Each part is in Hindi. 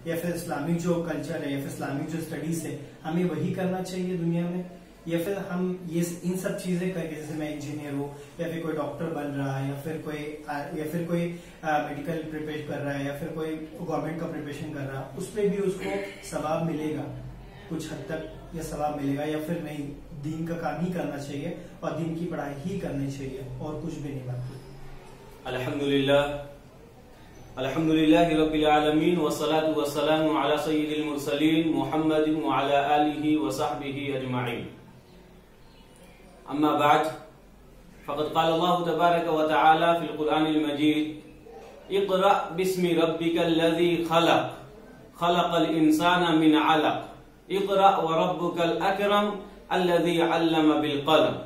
या फिर इस्लामिक जो कल्चर है या फिर इस्लामिक जो स्टडीज है हमें वही करना चाहिए दुनिया में, या फिर हम ये इन सब चीजें करके, जैसे मैं इंजीनियर हूँ या फिर कोई डॉक्टर बन रहा है या फिर कोई मेडिकल प्रिपेयर कर रहा है या फिर कोई गवर्नमेंट का प्रिपरेशन कर रहा है, उस पर भी उसको सवाब मिलेगा, कुछ हद तक या सवाब मिलेगा, या फिर नहीं, दीन का काम ही करना चाहिए और दीन की पढ़ाई ही करनी चाहिए और कुछ भी नहीं बाकी। अल्हम्दुलिल्लाह रब्बिल आलमीन वस्सलातु वस्सलामु अला सय्यिदिल मुरसलीन मुहम्मदिन व अला आलिहि व सहबिहि अजमाइन। अम्मा बाद, फ़क़द क़ाल अल्लाहु तबारक व तआला फ़िल क़ुरआनिल मजीद इक़रा बिस्मि रब्बिकल लज़ी ख़लक़ ख़लक़ल इंसाना मिन अलक़ इक़रा व रब्बुकल अकरम अल्लज़ी अल्लम बिल क़लम।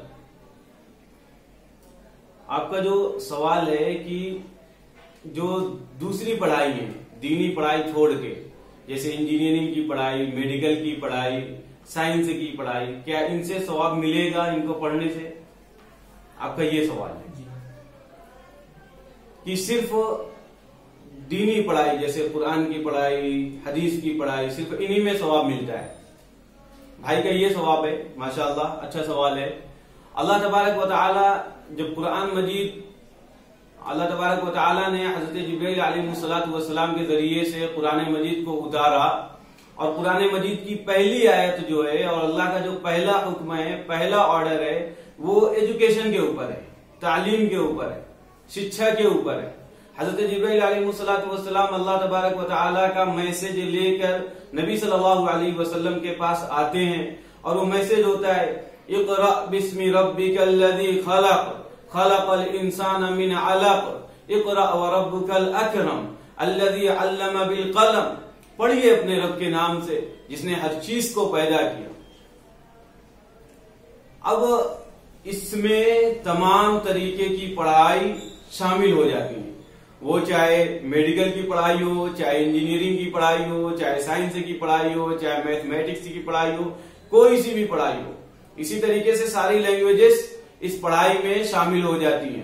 आपका जो सवाल है कि जो दूसरी पढ़ाई है, दीनी पढ़ाई छोड़ के, जैसे इंजीनियरिंग की पढ़ाई, मेडिकल की पढ़ाई, साइंस की पढ़ाई, क्या इनसे सवाब मिलेगा इनको पढ़ने से? आपका ये सवाल है कि सिर्फ दीनी पढ़ाई जैसे कुरान की पढ़ाई, हदीस की पढ़ाई, सिर्फ इन्हीं में सवाब मिलता है? भाई का ये सवाब है, माशाअल्लाह, अच्छा सवाल है। अल्लाह तबारक व तआला जब कुरान मजीद, अल्लाह तबारक व तआला ने हजरत जिब्रील अलैहिस्सलातु वस्सलाम के जरिए से कुरान मजीद को उतारा, और कुरान मजीद की पहली आयत जो है और अल्लाह का जो पहला हुक्म है, पहला ऑर्डर है, वो एजुकेशन के ऊपर है, तालीम के ऊपर है, शिक्षा के ऊपर है। हजरत जिब्रील अलैहिस्सलातु वस्सलाम अल्लाह तबारक व तआला का मैसेज लेकर नबी सल्लल्लाहु अलैहि वसल्लम के पास आते हैं, और वो मैसेज होता है इक़रा बिस्मि रब्बिकल लज़ी ख़लक़ ख़लक़ल इंसाना मिन अलक़ इक़रा व रब्बुकल अकरम अल्लज़ी अल्लम बिल क़लम। पढ़िए अपने रब के नाम से जिसने हर चीज को पैदा किया। अब इसमें तमाम तरीके की पढ़ाई शामिल हो जाती है, वो चाहे मेडिकल की पढ़ाई हो, चाहे इंजीनियरिंग की पढ़ाई हो, चाहे साइंस की पढ़ाई हो, चाहे मैथमेटिक्स की पढ़ाई हो, कोई सी भी पढ़ाई हो। इसी तरीके से सारी लैंग्वेजेस इस पढ़ाई में शामिल हो जाती हैं।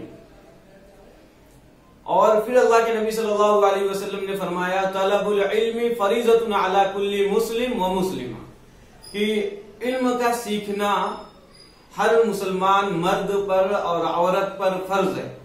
और फिर अल्लाह के नबी सल्लल्लाहु अलैहि वसल्लम ने फरमाया तलबुल इल्मी फरीज़तुन अला कुल्ली मुस्लिम व मुस्लिमा, कि इल्म का सीखना हर मुसलमान मर्द पर और औरत पर फर्ज है।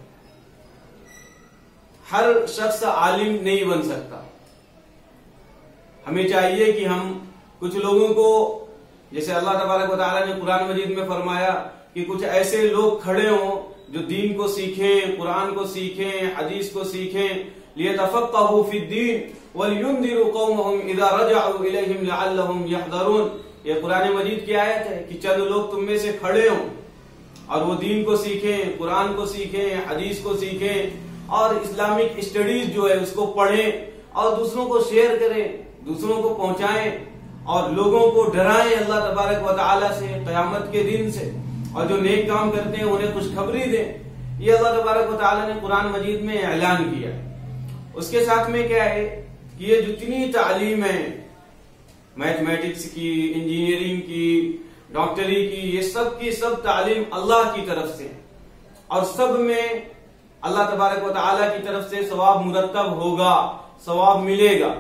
हर शख्स आलिम नहीं बन सकता। हमें चाहिए कि हम कुछ लोगों को, जैसे अल्लाह तबारक व तआला ने कुरान मजीद में फरमाया कि कुछ ऐसे लोग खड़े हों जो दीन को सीखें, कुरान को सीखें, हदीस को सीखें, लियतफ़क़्क़हू फ़िद्दीन वलियुन्ज़िरू क़ौमहुम इज़ा रजअू इलैहिम लअल्लहुम यहज़रून। ये कुरान मजीद की आयत है कि चंद लोग तुम में से खड़े हों और वो दीन को सीखें, कुरान को सीखें, हदीस को सीखें और इस्लामिक स्टडीज जो है उसको पढ़ें और दूसरों को शेयर करें, दूसरों को पहुंचाएं और लोगों को डराएं अल्लाह तबारक व तआला से, क़यामत के दिन से, और जो नेक काम करते हैं उन्हें खुशखबरी दें। ये अल्लाह तबारक व तआला ने कुरान मजीद में ऐलान किया। उसके साथ में क्या है कि ये जितनी तालीम है, मैथमेटिक्स की, इंजीनियरिंग की, डॉक्टरी की, ये सब की सब तालीम अल्लाह की तरफ से, और सब में अल्लाह तबारक व तआला की तरफ से सवाब मुरत्तब होगा, सवाब मिलेगा।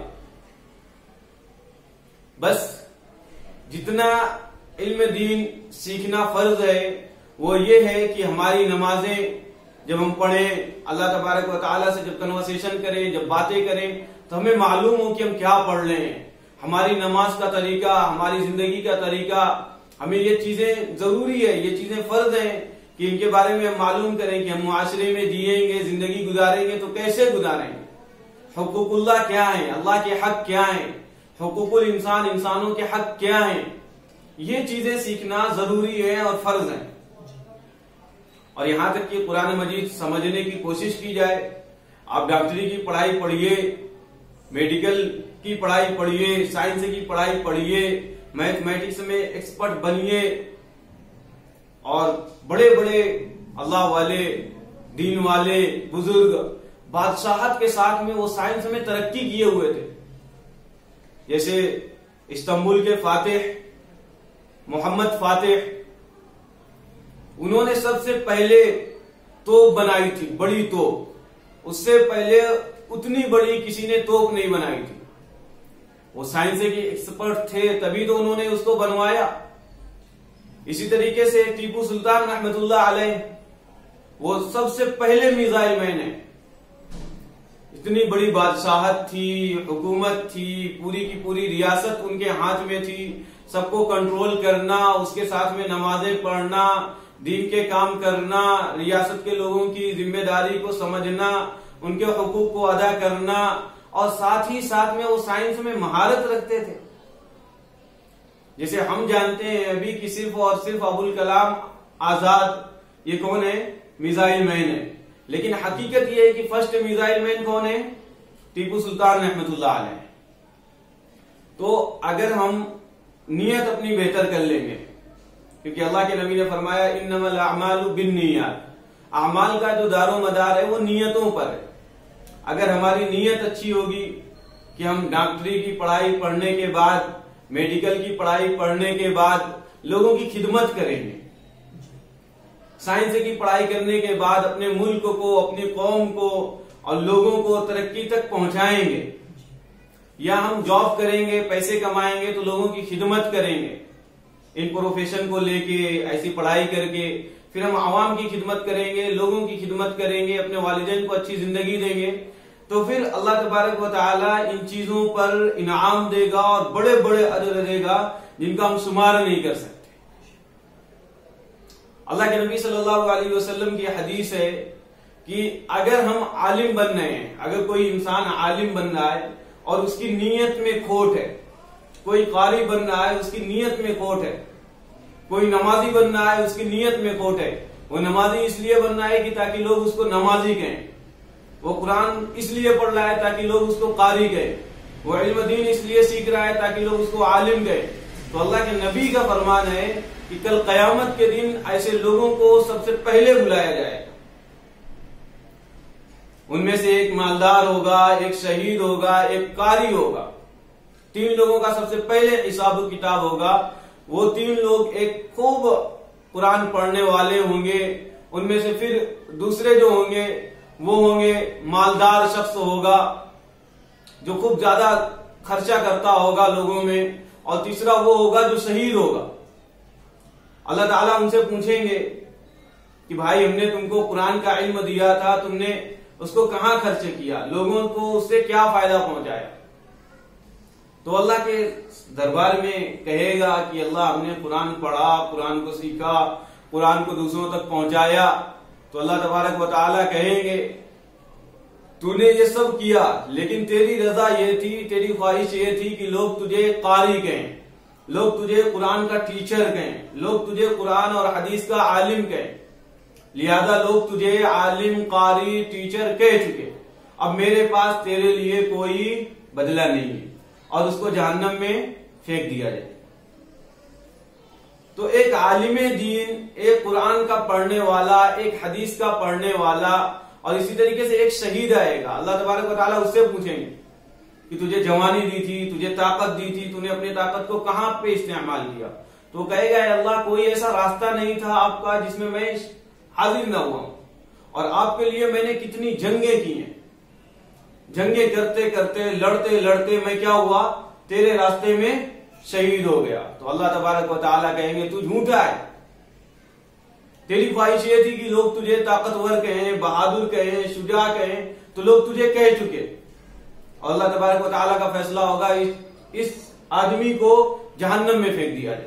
बस जितना इल्म दीन सीखना फर्ज है वो ये है कि हमारी नमाजें जब हम पढ़ें, अल्लाह तबारक व तआला से जब कन्वर्सेशन करें, जब बातें करें, तो हमें मालूम हो कि हम क्या पढ़ रहे हैं। हमारी नमाज का तरीका, हमारी जिंदगी का तरीका, हमें ये चीजें जरूरी है, ये चीजें फर्ज हैं कि इनके बारे में हम मालूम करें कि हम मुआशरे में जिएंगे, जिंदगी गुजारेंगे तो कैसे गुजारेंगे, हुकूकुल्लाह क्या है, अल्लाह के हक क्या है, हुकूकुल इंसान, इंसानों के हक क्या हैं। ये चीजें सीखना जरूरी है और फर्ज है। और यहां तक कि कुरान मजीद समझने की कोशिश की जाए। आप डॉक्टरी की पढ़ाई पढ़िए, मेडिकल की पढ़ाई पढ़िए, साइंस की पढ़ाई पढ़िए, मैथमेटिक्स में एक्सपर्ट बनिए, और बड़े बड़े अल्लाह वाले, दीन वाले बुजुर्ग बादशाहत के साथ में वो साइंस में तरक्की किए हुए थे। जैसे इस्तांबुल के फातिह मोहम्मद फातिह, उन्होंने सबसे पहले तोप बनाई थी, बड़ी तोप। उससे पहले उतनी बड़ी किसी ने तोप नहीं बनाई थी। वो साइंस के एक्सपर्ट थे, तभी तो उन्होंने उसको बनवाया। इसी तरीके से टीपू सुल्तान रहमतुल्लाह अलैह, वो सबसे पहले मिसाइल मैन है। इतनी बड़ी बादशाहत थी, हुकूमत थी, पूरी की पूरी रियासत उनके हाथ में थी, सबको कंट्रोल करना, उसके साथ में नमाजें पढ़ना, दीन के काम करना, रियासत के लोगों की जिम्मेदारी को समझना, उनके हुकूक को अदा करना, और साथ ही साथ में वो साइंस में महारत रखते थे। जैसे हम जानते हैं अभी कि सिर्फ और सिर्फ अबुल कलाम आजाद ये कौन है, मिसाइल मैन है, लेकिन हकीकत ये है कि फर्स्ट मिसाइल मैन कौन है, टीपू सुल्तान रहमतुल्लाह अलैह। तो अगर हम नियत अपनी बेहतर कर लेंगे, क्योंकि अल्लाह के नबी ने फरमाया इन्नमल अमालु बिन्नियात, अमाल का जो दारो मदार है वो नियतों पर है। अगर हमारी नियत अच्छी होगी कि हम डॉक्टरी की पढ़ाई पढ़ने के बाद, मेडिकल की पढ़ाई पढ़ने के बाद लोगों की खिदमत करेंगे, साइंस की पढ़ाई करने के बाद अपने मुल्क को, अपनी कौम को और लोगों को तरक्की तक पहुंचाएंगे, या हम जॉब करेंगे, पैसे कमाएंगे तो लोगों की खिदमत करेंगे इन प्रोफेशन को लेके, ऐसी पढ़ाई करके, फिर हम आवाम की खिदमत करेंगे, लोगों की खिदमत करेंगे, अपने वालिदैन को अच्छी जिंदगी देंगे, तो फिर अल्लाह तबारक व तआला इन चीजों पर इनाम देगा और बड़े बड़े अजर देगा जिनका हम शुमार नहीं कर सकते। अल्लाह के नबी सल्लल्लाहु अलैहि वसल्लम की हदीस है कि अगर हम आलिम बन रहे हैं, अगर कोई इंसान आलिम बन रहा है और उसकी नीयत में खोट है, कोई कारी बन रहा है उसकी नीयत में खोट है, कोई नमाजी बन रहा है उसकी नीयत में खोट है, वो नमाजी इसलिए बन रहा है कि ताकि लोग उसको नमाजी कहें, वो कुरान इसलिए पढ़ रहा है ताकि लोग उसको कारी कहें, वो इल्म दीन इसलिए सीख रहा है ताकि लोग उसको आलिम कहें, तो अल्लाह के नबी का फरमान है कि कल कयामत के दिन ऐसे लोगों को सबसे पहले बुलाया जाएगा। उनमें से एक मालदार होगा, एक शहीद होगा, एक कारी होगा, 3 लोगों का सबसे पहले हिसाब किताब होगा। वो 3 लोग एक खूब कुरान पढ़ने वाले होंगे, उनमें से फिर दूसरे जो होंगे वो होंगे मालदार शख्स होगा जो खूब ज्यादा खर्चा करता होगा लोगों में, और तीसरा वो होगा जो शहीद होगा। अल्लाह ताला उनसे पूछेंगे कि भाई हमने तुमको कुरान का इल्म दिया था, तुमने उसको कहां खर्च किया, लोगों को उससे क्या फायदा पहुंचाया? तो अल्लाह के दरबार में कहेगा कि अल्लाह हमने कुरान पढ़ा, कुरान को सीखा, कुरान को दूसरों तक पहुंचाया। तो अल्लाह तबारक व तआला कहेंगे तूने ये सब किया, लेकिन तेरी रजा ये थी, तेरी ख्वाहिश ये थी कि लोग तुझे कारी कहें, लोग तुझे कुरान का टीचर कहें, लोग तुझे कुरान और हदीस का आलिम कहें, लिहाजा लोग तुझे आलिम, कारी, टीचर कह चुके, अब मेरे पास तेरे लिए कोई बदला नहीं है, और उसको जहन्नम में फेंक दिया जाए। तो एक आलिमे दीन, एक कुरान का पढ़ने वाला, एक हदीस का पढ़ने वाला, और इसी तरीके से एक शहीद आएगा, अल्लाह तबारक व तआला उससे पूछेंगे कि तुझे जवानी दी थी, तुझे ताकत दी थी, तूने अपनी ताकत को कहां पे इस्तेमाल किया? तो कहेगा अल्लाह कोई ऐसा रास्ता नहीं था आपका जिसमें मैं हाजिर न हुआ हूं, और आपके लिए मैंने कितनी जंगें की हैं, जंगे करते करते, लड़ते लड़ते मैं क्या हुआ, तेरे रास्ते में शहीद हो गया। तो अल्लाह तबारक व तआला कहेंगे तू झूठा है, तेरी ख्वाहिश ये थी कि लोग तुझे ताकतवर कहें, बहादुर कहें, शुजा कहें, तो लोग तुझे कह चुके, और अल्लाह तबारक व तआला का फैसला होगा इस आदमी को जहन्नम में फेंक दिया जाए।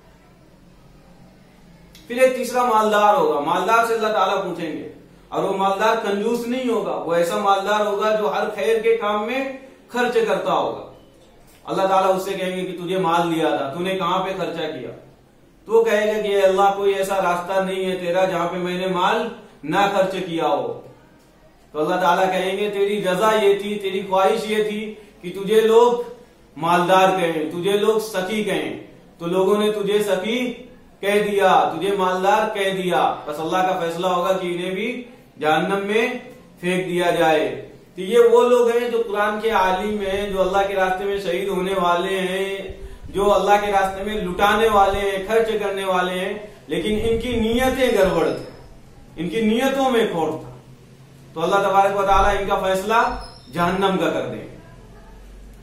फिर एक तीसरा मालदार होगा, मालदार से अल्लाह ताला पूछेंगे, और वो मालदार कंजूस नहीं होगा, वो ऐसा मालदार होगा जो हर खैर के काम में खर्च करता होगा। अल्लाह ताला उससे कहेंगे कि तुझे माल दिया था, तूने कहां पे खर्चा किया? तो वो कहेगा कि अल्लाह कोई ऐसा रास्ता नहीं है तेरा जहां पे मैंने माल ना खर्च किया हो। तो अल्लाह ताला कहेंगे तेरी रजा ये थी, तेरी ख्वाहिश ये थी कि तुझे लोग मालदार कहें, तुझे लोग सखी कहें, तो लोगों ने तुझे सखी कह दिया, तुझे मालदार कह दिया, बस अल्लाह का फैसला होगा कि इन्हें भी जहन्नम में फेंक दिया जाए। तो ये वो लोग हैं जो कुरान के आलिम हैं, जो अल्लाह के रास्ते में शहीद होने वाले हैं, जो अल्लाह के रास्ते में लुटाने वाले हैं, खर्च करने वाले हैं, लेकिन इनकी नीयतें गड़बड़ थी, इनकी नीयतों में खोट था, तो अल्लाह तबारक व तआला इनका फैसला जहन्नम का कर देंगे।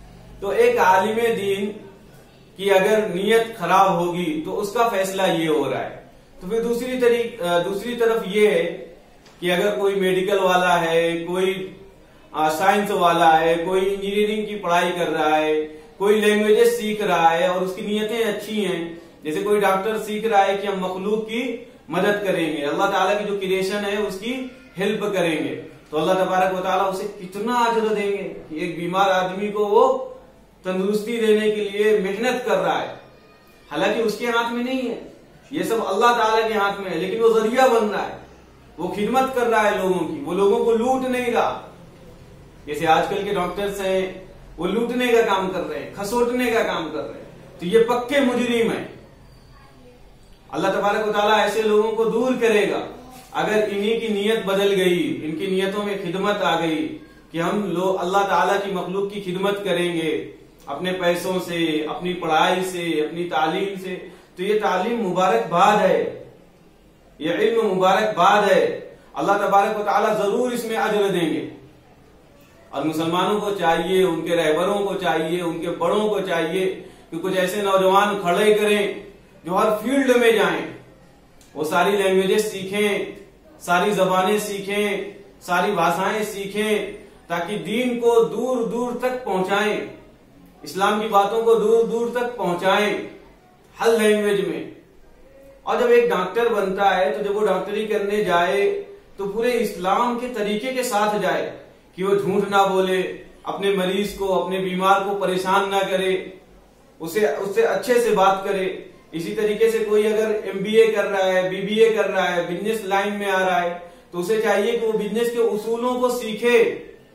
तो एक आलिम दीन की अगर नीयत खराब होगी तो उसका फैसला ये हो रहा है। तो फिर दूसरी तरफ ये है कि अगर कोई मेडिकल वाला है, कोई साइंस वाला है, कोई इंजीनियरिंग की पढ़ाई कर रहा है, कोई लैंग्वेजेस सीख रहा है और उसकी नीयतें अच्छी हैं, जैसे कोई डॉक्टर सीख रहा है कि हम मखलूक की मदद करेंगे, अल्लाह ताला की जो क्रिएशन है उसकी हेल्प करेंगे, तो अल्लाह तबारक व तआला उसे कितना अजर देंगे कि एक बीमार आदमी को वो तंदुरुस्ती देने के लिए मेहनत कर रहा है। हालांकि उसके हाथ में नहीं है, ये सब अल्लाह ताला के हाथ में है, लेकिन वो जरिया बन रहा है, वो खिदमत कर रहा है लोगों की, वो लोगों को लूट नहीं रहा। जैसे आजकल के डॉक्टर्स हैं वो लूटने का काम कर रहे हैं, खसोटने का काम कर रहे हैं, तो ये पक्के मुजरिम है। अल्लाह तबारक व तआला ऐसे लोगों को दूर करेगा अगर इन्हीं की नीयत बदल गई, इनकी नीयतों में खिदमत आ गई कि हम लोग अल्लाह ताला की मखलूक की खिदमत करेंगे अपने पैसों से, अपनी पढ़ाई से, अपनी तालीम से। तो ये तालीम मुबारकबाद है, ये इल्म मुबारकबाद है, अल्लाह तबारक व तआला जरूर इसमें अजर देंगे। और मुसलमानों को चाहिए, उनके रहबरों को चाहिए, उनके बड़ों को चाहिए कि कुछ ऐसे नौजवान खड़े करें जो हर फील्ड में जाएं, वो सारी लैंग्वेजेस सीखें, सारी जबानें सीखें, सारी भाषाएं सीखें, ताकि दीन को दूर दूर तक पहुंचाएं, इस्लाम की बातों को दूर दूर तक पहुंचाएं हर लैंग्वेज में। और जब एक डॉक्टर बनता है तो जब वो डॉक्टरी करने जाए तो पूरे इस्लाम के तरीके के साथ जाए कि वो झूठ ना बोले, अपने मरीज को, अपने बीमार को परेशान ना करे, उससे अच्छे से बात करे। इसी तरीके से कोई अगर MBA कर रहा है, BBA कर रहा है, बिजनेस लाइन में आ रहा है, तो उसे चाहिए कि वो बिजनेस के उसूलों को सीखे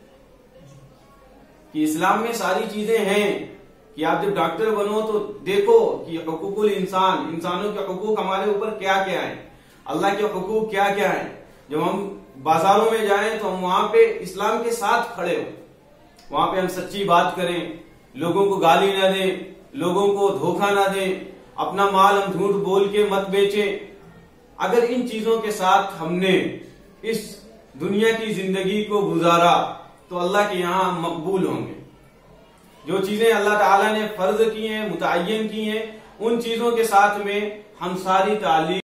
कि इस्लाम में सारी चीजें हैं कि आप जब डॉक्टर बनो तो देखो कि हुकूकुल इंसान, इंसानों के हुकूक हमारे ऊपर क्या क्या है, अल्लाह के हुकूक क्या क्या है। जब हम बाजारों में जाएं तो हम वहां पे इस्लाम के साथ खड़े हो, वहां पे हम सच्ची बात करें, लोगों को गाली ना दें, लोगों को धोखा ना दें, अपना माल हम झूठ बोल के मत बेचें। अगर इन चीजों के साथ हमने इस दुनिया की जिंदगी को गुजारा तो अल्लाह के यहाँ हम मकबूल होंगे। जो चीजें अल्लाह ताला ने फर्ज की हैं, मुतय्यन की हैं, उन चीजों के साथ में हम सारी तालीम